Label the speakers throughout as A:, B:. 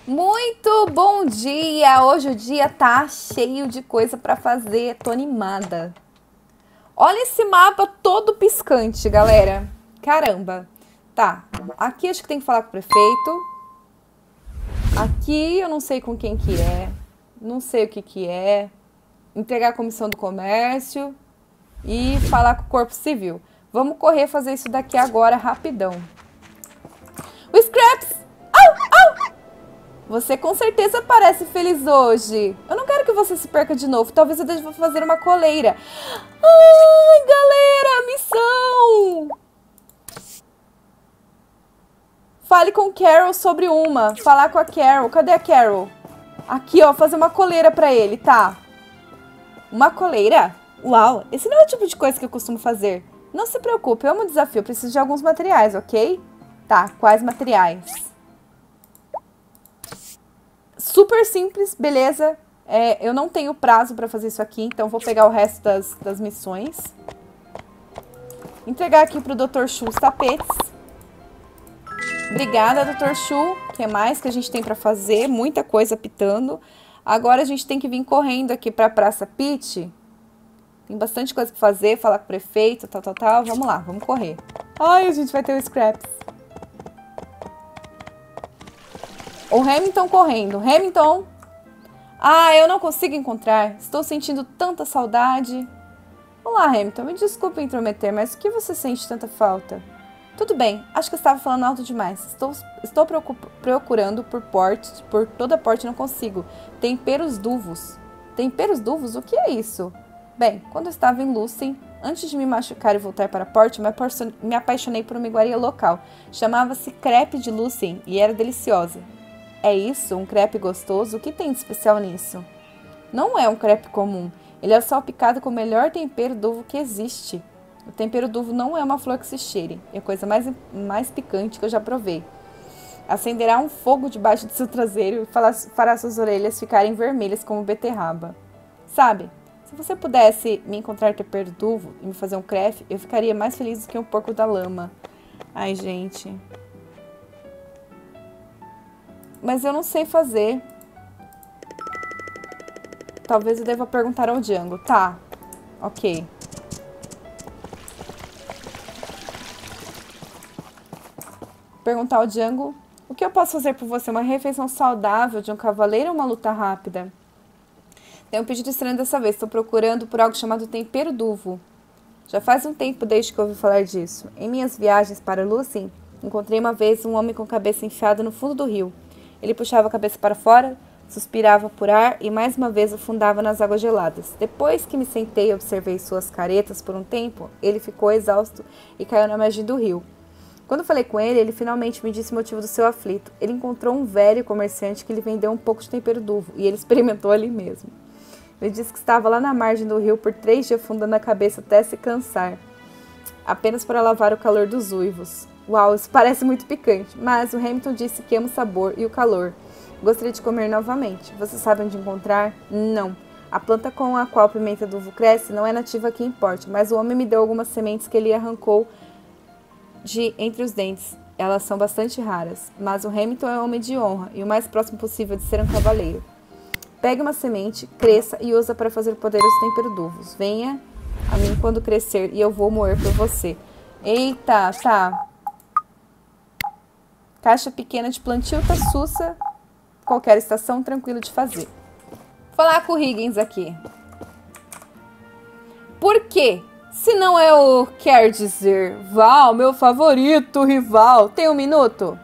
A: Muito bom dia! Hoje o dia tá cheio de coisa pra fazer, tô animada. Olha esse mapa todo piscante, galera. Caramba. Tá, aqui acho que tem que falar com o prefeito. Aqui eu não sei com quem que é. Não sei o que que é. Entregar a comissão do comércio. E falar com o corpo civil. Vamos correr fazer isso daqui agora, rapidão. O Scraps! Você com certeza parece feliz hoje. Eu não quero que você se perca de novo. Talvez eu deva fazer uma coleira. Ai, galera, missão! Fale com Carol sobre uma. Falar com a Carol. Cadê a Carol? Aqui, ó, fazer uma coleira pra ele, tá? Uma coleira? Uau, esse não é o tipo de coisa que eu costumo fazer. Não se preocupe, eu amo o desafio. Eu preciso de alguns materiais, ok? Tá, quais materiais? Super simples, beleza. Eu não tenho prazo para fazer isso aqui, então vou pegar o resto das missões. Entregar aqui pro Dr. Chu os tapetes. Obrigada, Dr. Chu. O que mais que a gente tem para fazer? Muita coisa pitando. Agora a gente tem que vir correndo aqui para a Praça Peach. Tem bastante coisa para fazer, falar com o prefeito, tal. Vamos lá, vamos correr. Ai, a gente vai ter o Scraps. O Hamilton correndo. Hamilton! Ah, eu não consigo encontrar. Estou sentindo tanta saudade. Olá, Hamilton. Me desculpe intrometer, mas o que você sente tanta falta? Tudo bem. Acho que eu estava falando alto demais. Estou procurando por toda parte e não consigo. Temperos duvos. Temperos duvos? O que é isso? Bem, quando eu estava em Lucem, antes de me machucar e voltar para Port, me apaixonei por uma iguaria local. Chamava-se Crepe de Lucem e era deliciosa. É isso? Um crepe gostoso? O que tem de especial nisso? Não é um crepe comum. Ele é salpicado com o melhor tempero d'uva que existe. O tempero d'uva não é uma flor que se cheire. É a coisa mais picante que eu já provei. Acenderá um fogo debaixo do seu traseiro e fará suas orelhas ficarem vermelhas como beterraba. Sabe, se você pudesse me encontrar tempero d'uva e me fazer um crepe, eu ficaria mais feliz do que um porco da lama. Ai, gente... Mas eu não sei fazer. Talvez eu deva perguntar ao Django. Tá, ok. Perguntar ao Django. O que eu posso fazer por você? Uma refeição saudável de um cavaleiro ou uma luta rápida? Tem um pedido estranho dessa vez. Estou procurando por algo chamado tempero d'uvo. Já faz um tempo desde que ouvi falar disso. Em minhas viagens para Lucem, encontrei uma vez um homem com a cabeça enfiada no fundo do rio. Ele puxava a cabeça para fora, suspirava por ar e mais uma vez afundava nas águas geladas. Depois que me sentei e observei suas caretas por um tempo, ele ficou exausto e caiu na margem do rio. Quando falei com ele, ele finalmente me disse o motivo do seu aflito. Ele encontrou um velho comerciante que lhe vendeu um pouco de tempero d'uvo e ele experimentou ali mesmo. Ele disse que estava lá na margem do rio por 3 dias afundando a cabeça até se cansar, apenas para lavar o calor dos uivos. Uau, isso parece muito picante, mas o Hamilton disse que ama o sabor e o calor. Gostaria de comer novamente. Você sabe onde encontrar? Não. A planta com a qual a pimenta d'uva cresce não é nativa aqui em Port, mas o homem me deu algumas sementes que ele arrancou de entre os dentes. Elas são bastante raras, mas o Hamilton é um homem de honra e o mais próximo possível de ser um cavaleiro. Pegue uma semente, cresça e usa para fazer poderosos tempero d'uvos. Venha a mim quando crescer e eu vou moer por você. Eita, tá. Caixa pequena de plantio tá sussa. Qualquer estação, tranquilo de fazer. Vou falar com o Higgins aqui. Por quê? Se não é o quer dizer, Val, meu favorito rival. Tem 1 minuto?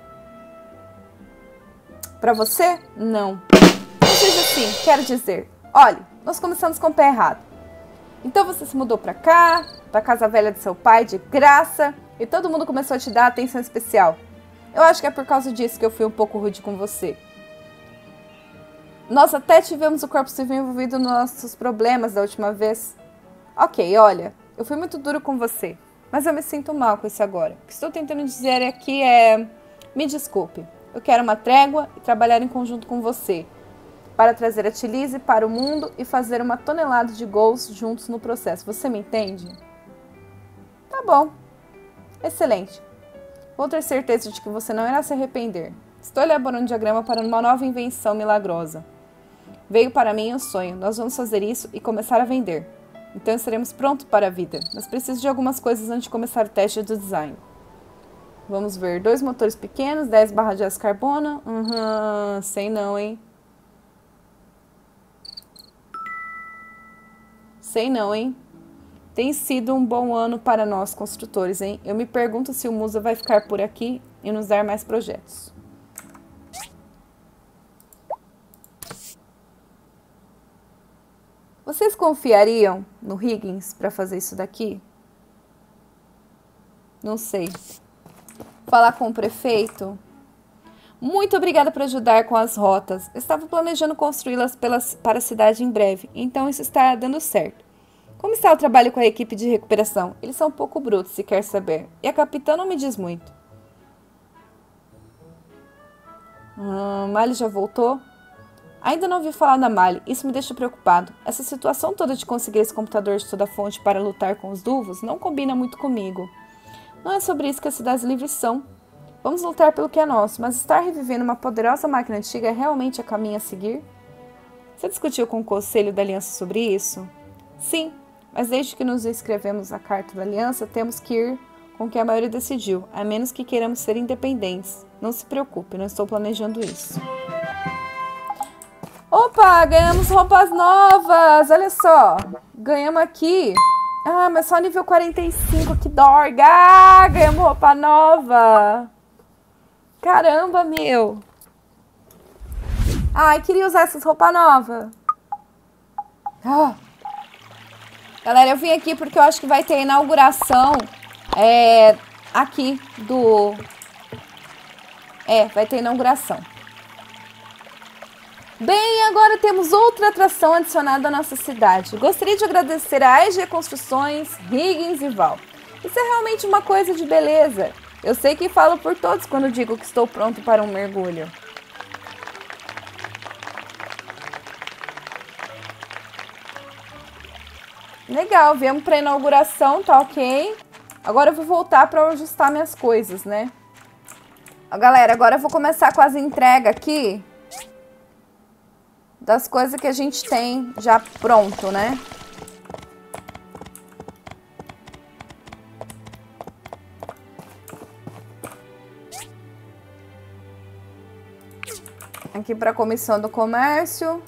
A: Pra você? Não. Não seja assim, quero dizer. Olha, nós começamos com o pé errado. Então você se mudou pra cá, pra casa velha de seu pai, de graça, e todo mundo começou a te dar atenção especial. Eu acho que é por causa disso que eu fui um pouco rude com você. Nós até tivemos o corpo civil envolvido nos nossos problemas da última vez. Ok, olha, eu fui muito duro com você, mas eu me sinto mal com isso agora. O que estou tentando dizer aqui é... Me desculpe, eu quero uma trégua e trabalhar em conjunto com você, para trazer a T-Lise para o mundo e fazer uma tonelada de gols juntos no processo. Você me entende? Tá bom. Excelente. Vou ter certeza de que você não irá se arrepender. Estou elaborando um diagrama para uma nova invenção milagrosa. Veio para mim um sonho. Nós vamos fazer isso e começar a vender. Então estaremos prontos para a vida. Mas preciso de algumas coisas antes de começar o teste do design. Vamos ver. 2 motores pequenos, 10 barras de aço carbono. Sei não, hein? Sei não, hein? Tem sido um bom ano para nós, construtores, hein? Eu me pergunto se o Musa vai ficar por aqui e nos dar mais projetos. Vocês confiariam no Higgins para fazer isso daqui? Não sei. Falar com o prefeito? Muito obrigada por ajudar com as rotas. Eu estava planejando construí-las para a cidade em breve, então isso está dando certo. Como está o trabalho com a equipe de recuperação? Eles são um pouco brutos, se quer saber. E a capitã não me diz muito. Mali já voltou? Ainda não ouvi falar da Mali. Isso me deixa preocupado. Essa situação toda de conseguir esse computador de toda fonte para lutar com os Duvos não combina muito comigo. Não é sobre isso que as cidades livres são. Vamos lutar pelo que é nosso, mas estar revivendo uma poderosa máquina antiga é realmente a caminho a seguir? Você discutiu com o Conselho da Aliança sobre isso? Sim, mas desde que nos inscrevemos na Carta da Aliança, temos que ir com o que a maioria decidiu, a menos que queiramos ser independentes. Não se preocupe, não estou planejando isso. Opa, ganhamos roupas novas! Olha só, ganhamos aqui. Mas só nível 45, que dorga! Ganhamos roupa nova! Caramba, meu! Ai, queria usar essas roupas novas. Galera, eu vim aqui porque eu acho que vai ter a inauguração aqui do... vai ter inauguração. Bem, agora temos outra atração adicionada à nossa cidade. Gostaria de agradecer a AEG Construções, Higgins e Val. Isso é realmente uma coisa de beleza. Eu sei que falo por todos quando digo que estou pronto para um mergulho. Legal, viemos para a inauguração, tá ok. Agora eu vou voltar para ajustar minhas coisas, né? Galera, agora eu vou começar com as entregas aqui das coisas que a gente tem já pronto, né? Aqui para a Comissão do Comércio.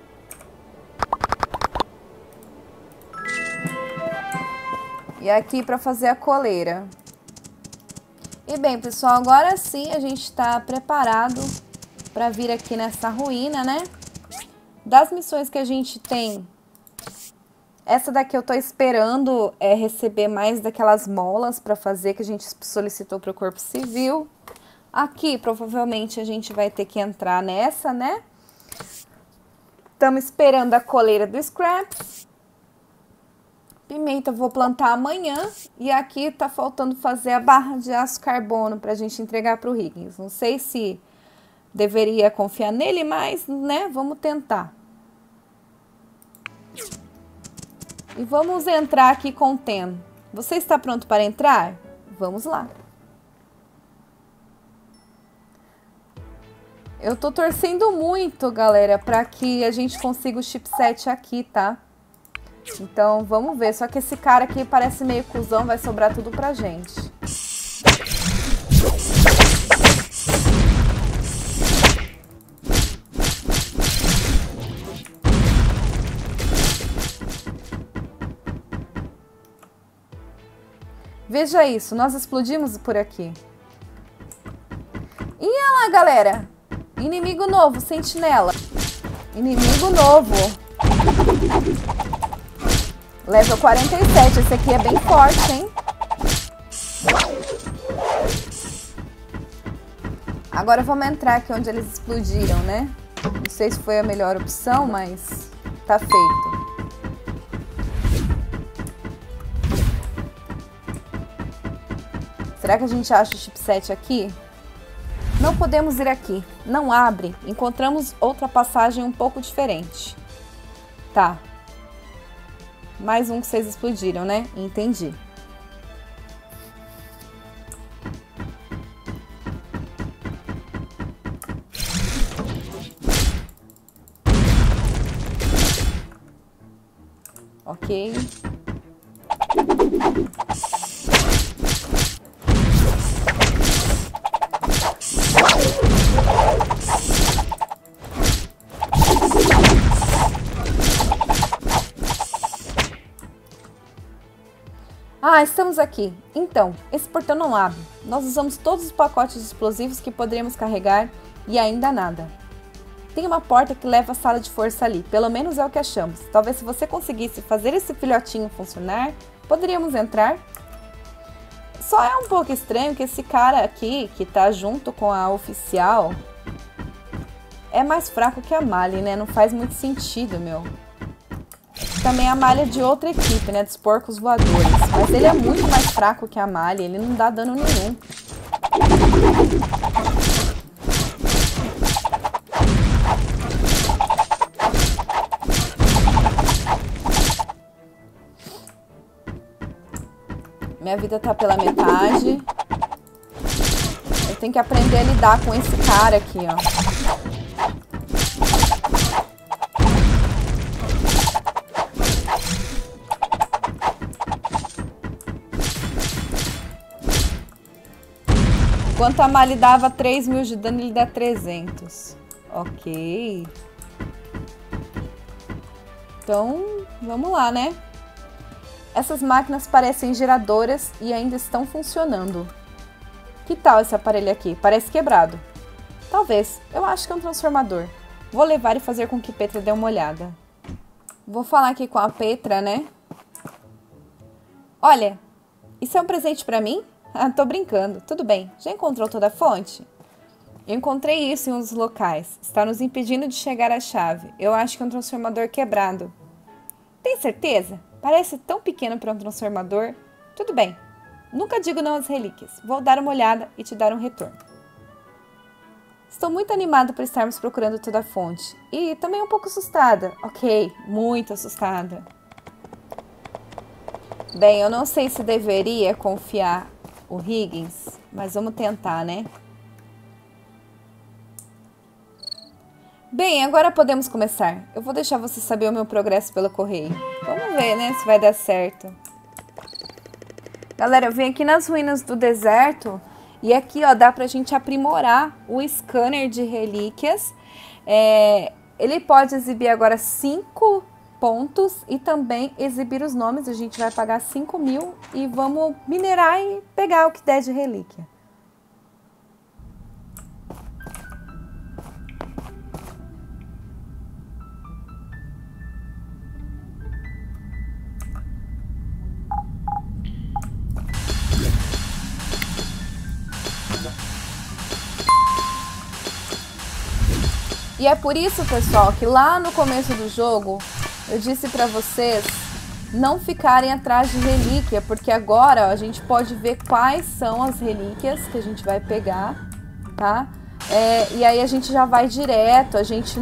A: E aqui para fazer a coleira. E bem, pessoal, agora sim a gente está preparado para vir aqui nessa ruína, né? Das missões que a gente tem, essa daqui eu tô esperando receber mais daquelas molas para fazer que a gente solicitou para o Corpo Civil. Aqui, provavelmente, a gente vai ter que entrar nessa, né? Estamos esperando a coleira do Scraps. Pimenta eu vou plantar amanhã. E aqui tá faltando fazer a barra de aço carbono para a gente entregar para o Higgins. Não sei se deveria confiar nele, mas, né, vamos tentar. E vamos entrar aqui com o Ten. Você está pronto para entrar? Vamos lá. Eu tô torcendo muito, galera, para que a gente consiga o chipset aqui, tá? Então, vamos ver. Só que esse cara aqui parece meio cuzão, vai sobrar tudo pra gente. Veja isso, nós explodimos por aqui. E olha lá, galera. Inimigo novo, sentinela. Inimigo novo. Level 47, esse aqui é bem forte, hein? Agora vamos entrar aqui onde eles explodiram, né? Não sei se foi a melhor opção, mas tá feito. Será que a gente acha o chipset aqui? Não podemos ir aqui. Não abre. Encontramos outra passagem um pouco diferente. Tá. Mais um que vocês explodiram, né? Entendi. Ah, estamos aqui. Então, esse portão não abre. Nós usamos todos os pacotes de explosivos que poderíamos carregar e ainda nada. Tem uma porta que leva à sala de força ali, pelo menos é o que achamos. Talvez se você conseguisse fazer esse filhotinho funcionar, poderíamos entrar. Só é um pouco estranho que esse cara aqui, que tá junto com a oficial, é mais fraco que a Mali, né? Não faz muito sentido, meu. Também a Mali é de outra equipe, né? Dos porcos voadores. Mas ele é muito mais fraco que a Mali, ele não dá dano nenhum. Minha vida tá pela metade. Eu tenho que aprender a lidar com esse cara aqui, ó. Enquanto a Mali dava 3.000 de dano, ele dá 300. Ok. Então, vamos lá, né? Essas máquinas parecem geradoras e ainda estão funcionando. Que tal esse aparelho aqui? Parece quebrado. Talvez. Eu acho que é um transformador. Vou levar e fazer com que Petra dê uma olhada. Vou falar aqui com a Petra, né? Olha, isso é um presente pra mim? Ah, tô brincando. Tudo bem. Já encontrou toda a fonte? Eu encontrei isso em um dos locais. Está nos impedindo de chegar à chave. Eu acho que é um transformador quebrado. Tem certeza? Parece tão pequeno para um transformador. Tudo bem. Nunca digo não às relíquias. Vou dar uma olhada e te dar um retorno. Estou muito animada por estarmos procurando toda a fonte. E também um pouco assustada. Ok, muito assustada. Bem, eu não sei se deveria confiar o Higgins, mas vamos tentar, né? Bem, agora podemos começar. Eu vou deixar você saber o meu progresso pelo correio. Vamos ver, né, se vai dar certo. Galera, eu vim aqui nas ruínas do deserto e aqui, ó, dá pra gente aprimorar o scanner de relíquias. Ele pode exibir agora 5 pontos e também exibir os nomes. A gente vai pagar 5.000 e vamos minerar e pegar o que der de relíquia. E é por isso, pessoal, que lá no começo do jogo eu disse pra vocês não ficarem atrás de relíquia, porque agora ó, a gente pode ver quais são as relíquias que a gente vai pegar, tá? E aí a gente já vai direto, a gente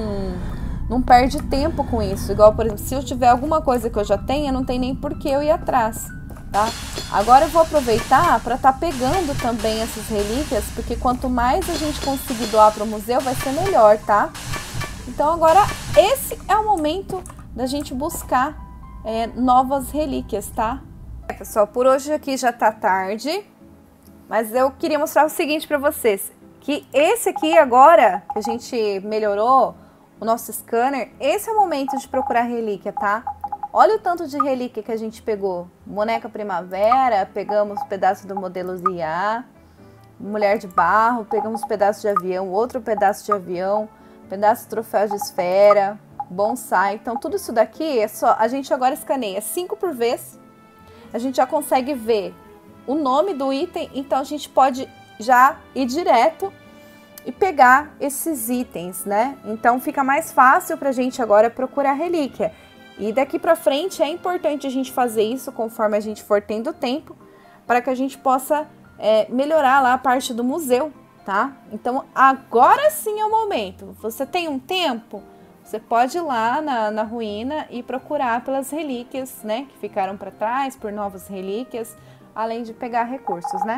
A: não perde tempo com isso. Igual, por exemplo, se eu tiver alguma coisa que eu já tenho, não tem nem por que eu ir atrás, tá? Agora eu vou aproveitar para estar pegando também essas relíquias, porque quanto mais a gente conseguir doar para o museu, vai ser melhor, tá? Então agora esse é o momento da gente buscar novas relíquias, tá? Pessoal, por hoje aqui já tá tarde, mas eu queria mostrar o seguinte para vocês, que esse aqui agora, que a gente melhorou o nosso scanner, esse é o momento de procurar relíquia, tá? Olha o tanto de relíquia que a gente pegou. Boneca primavera, pegamos pedaço do modelo ZIA, mulher de barro, pegamos pedaço de avião, outro pedaço de avião, pedaço de troféu de esfera, bonsai. Então tudo isso daqui é só, a gente agora escaneia 5 por vez. A gente já consegue ver o nome do item, então a gente pode já ir direto e pegar esses itens, né? Então fica mais fácil pra gente agora procurar relíquia. E daqui pra frente é importante a gente fazer isso conforme a gente for tendo tempo, para que a gente possa melhorar lá a parte do museu, tá? Então agora sim é o momento. Você tem um tempo, você pode ir lá na ruína e procurar pelas relíquias, né? Que ficaram para trás, por novas relíquias, além de pegar recursos, né?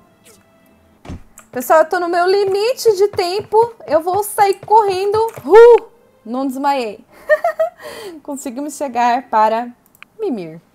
A: Pessoal, eu tô no meu limite de tempo, eu vou sair correndo. Não desmaiei. Conseguimos chegar para Mimir.